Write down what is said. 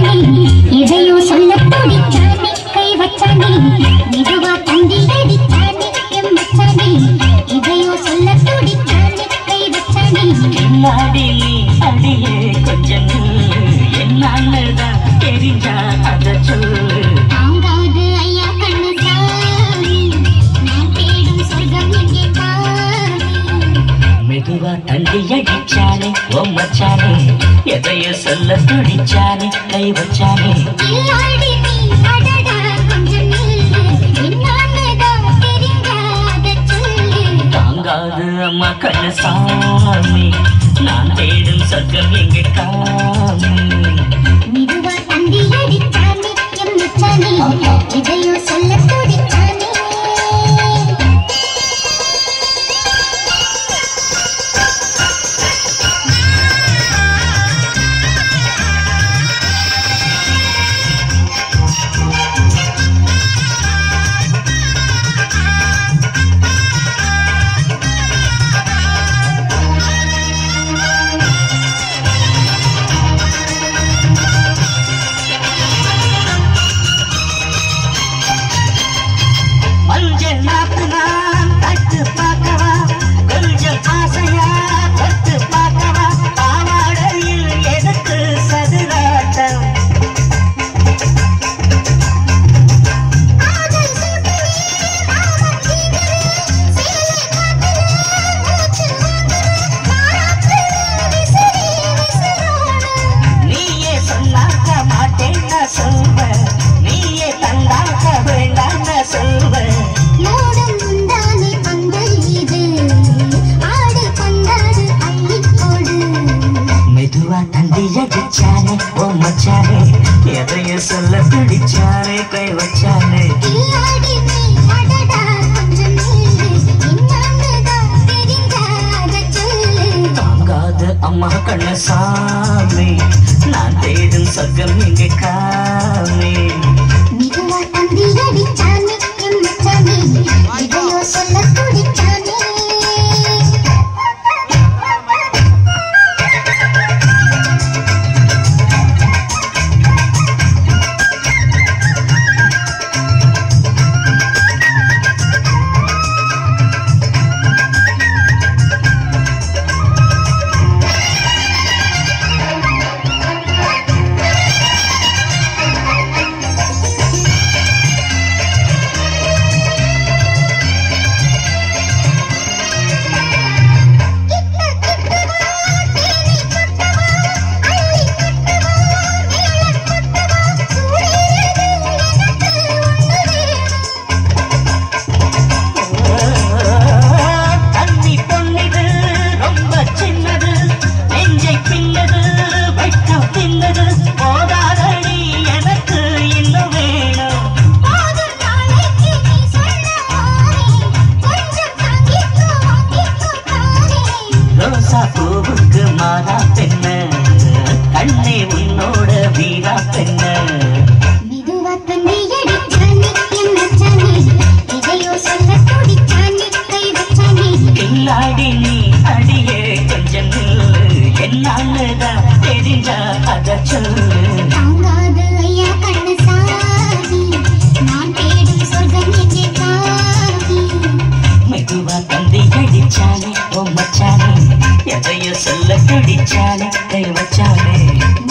வச்சானே எதையோ சொல்ல துடிச்சானே கை வச்சானே மெதுவா தந்தி அடிச்சானே எம் வச்சானே எதையோ சொல்ல துடிச்சானே கை வச்சானே கில்லாடி நீ அடியே கொஞ்சம் என்னதான் தெரிஞ்சா அத சொல்லு தாங்காது ஐயா கண்ணு சாமி நான் தேடும் சொர்க்கம் எங்கே பாவி மெதுவா தந்தி அடிச்சானே ஓ மச்சானே எதையோ சொல்ல துடிச்சானே கை வச்சானே கில்லாடி நீ அடடா கொஞ்சம் நில்லு என்னதான் தெரிஞ்சாத சொல்லு தாங்காது அம்மா கண்ணு சாமி நான் தேடும் சொர்க்கம் எங்க காமி மெதுவா தந்தி அடிச்சானே எம் வச்சானே எதையோ சொல்ல துடிச்சானே மஞ்சள் நாத்து நான் தட்டு பார்க்கவா கொஞ்சம் ஆசையா தொட்டு பார்க்கவா பாவாடையில் எதுக்கு சதுராட்டம் ஆதல் சூட்டவே ஆவல் தீவிரே சேலை காத்திலே மூச்சு வாங்கவே மாறாப்பு விசிறி விசிறோடு நீயே சொன்னாக்க மாட்டேன் நான் சொல்வேன் நீயே தந்தாக்க வேண்டாம் நான் சொல்வேன் மூடும் முந்தானை பந்தல் இது ஆடு பந்தாடு அள்ளிப் போடு மெதுவா தந்தி அடிச்சானே ஓ மச்சானே எதைய சொல்ல பிடிச்சானே கை வச்சானே கில்லாடி நீ அடடா கொஞ்சம் நில்லு என்னன்னுதான் தெரிஞ்சாத சொல்லு தாங்காத அம்மா கண்ண சாமி நான் தேடும் சொர்க்கம் எங்க காமி மெதுவா தந்தி அடிச்சானே எம் வச்சானே எதையோ சொல்ல துடிச்சானே தண்ணி பொன்னிது ரொம்ப சின்னது நெஞ்சை பின்னது வைக்கம் தின்னது போதாதடி எனக்கு இன்னும் வேணும் போதும் நாளைக்கு நீ சொன்ன மாறே கொஞ்சம் தாங்கிக்கோ வாங்கிக்கோ தானே ரோசா பூவுக்கு மாறா பெண்ண கண்ணே உன்னோட வீரா பெண்ண மெதுவா தந்தி அடிச்சானே எம் வச்சானே எதையோ சொல்ல துடிச்சானே கை வச்சானே கில்லாடி நீ அடியே கொஞ்சம் என்னன்னுதான் தெரிஞ்சா அத சொல்லு தாங்காது ஐயா கண்ணு சாமி நான் தேடும் சொர்க்கம் எங்கே பாவி மெதுவா தந்தி அடிச்சானே ஓ மச்சானே எதையோ சொல்ல பிடிச்சானே கை வச்சானே